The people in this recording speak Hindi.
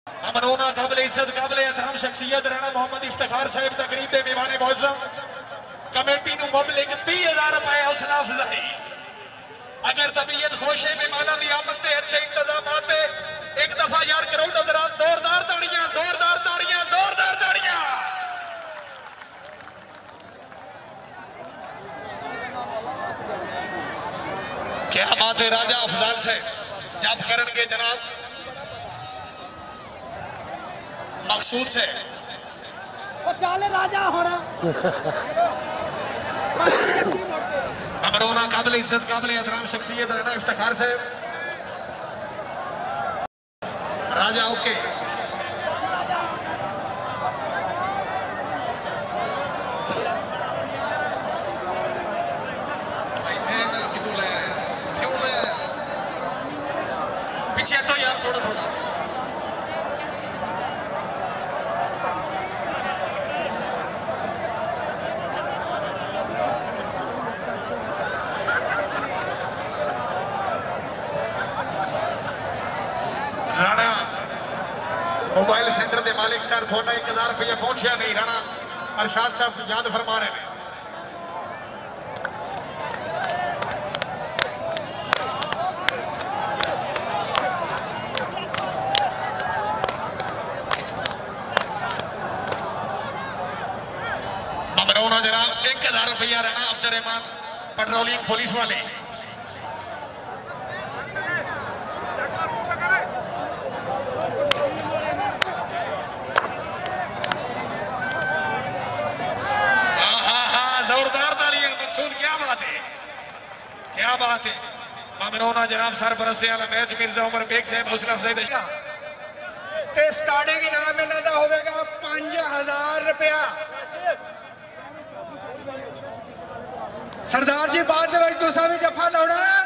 अमनोना काबिल इज्जत काबिल एहतराम शख्सियत राणा मोहम्मद इफ्तिखार साहब तकरीब के मेहमान मौजूद कमेटी को मुबलिक 30,000 रुपए हौसला अफजाई। अगर तबीयत खुश है मेहमानों की आमद से अच्छे इंतजाम एक दफा यार करो नजरान जोरदार ताड़ियां जोरदार ताड़ियां जोरदार ताड़ियां। क्या बात है राजा अफजाल से जब करण के जनाब मकसूद से चाले राजा होना अमरोना काबिल इज्जत काबिल एहतराम शख्सियत राणा इफ्तिखार से राजा ओके पीछे हटो यार थोड़ा थोड़ा। राणा मोबाइल सेंटर के मालिक सर थोड़ा 1,000 रुपया पहुंचा नहीं। राणा अरशाद साहब याद फरमा रहे हैं। ममनून जनाब 1,000 रुपया राणा अब्दुर्रहमान पेट्रोलिंग पुलिस वाले। जोरदार तालियां मकसूद क्या बात है क्या बात है। ममनून जनाब सरपरस्ती वाला मैच मिर्जा उमर बेग साहब हौसला अफजाई स्टार्टिंग इनाम इन्हों का होगा 5,000 रुपया। सरदार जी बाद तुसा भी जफा लाउना।